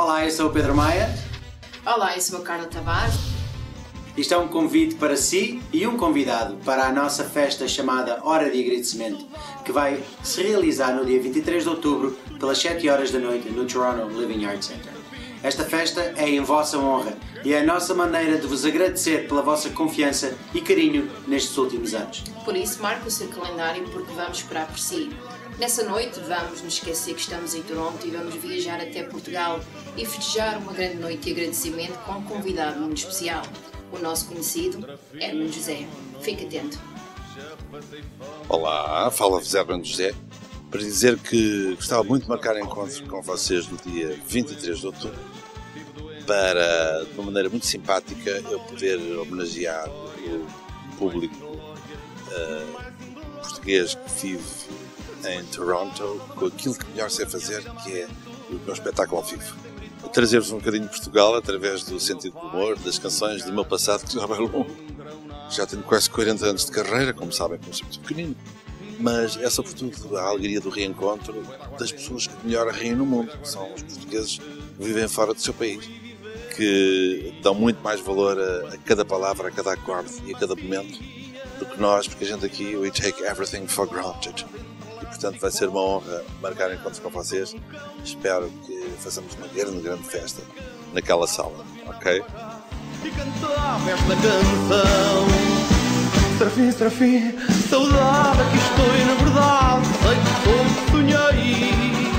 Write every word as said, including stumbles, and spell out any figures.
Olá, eu sou o Pedro Maia. Olá, eu sou a Carla Tavares. Isto é um convite para si e um convidado para a nossa festa chamada Hora de Agradecimento, que vai se realizar no dia vinte e três de outubro, pelas sete horas da noite, no Toronto Living Arts Center. Esta festa é em vossa honra e é a nossa maneira de vos agradecer pela vossa confiança e carinho nestes últimos anos. Por isso, marque o seu calendário porque vamos esperar por si. Nessa noite, vamos nos esquecer que estamos em Toronto e vamos viajar até Portugal e festejar uma grande noite de agradecimento com um convidado muito especial, o nosso conhecido Hermano José. Fique atento. Olá, fala-vos Hermano José, para dizer que gostava muito de marcar encontro com vocês no dia vinte e três de outubro, para, de uma maneira muito simpática, eu poder homenagear o público uh, português que vive em Toronto com aquilo que melhor sei fazer, que é o meu espetáculo ao vivo. Trazer-vos um bocadinho de Portugal através do sentido do humor, das canções, do meu passado, que já vai longo. Já tenho quase quarenta anos de carreira, como sabem, comecei muito pequenino. Mas é sobretudo a alegria do reencontro das pessoas que melhor riem no mundo, que são os portugueses que vivem fora do seu país, que dão muito mais valor a, a cada palavra, a cada acorde e a cada momento do que nós, porque a gente aqui, we take everything for granted. E, portanto, vai ser uma honra marcar encontros com vocês. Espero que façamos uma grande, grande festa naquela sala, ok? E cantava esta canção. Serafim, Serafim, saudade, aqui estou e na verdade sei que como sonhei.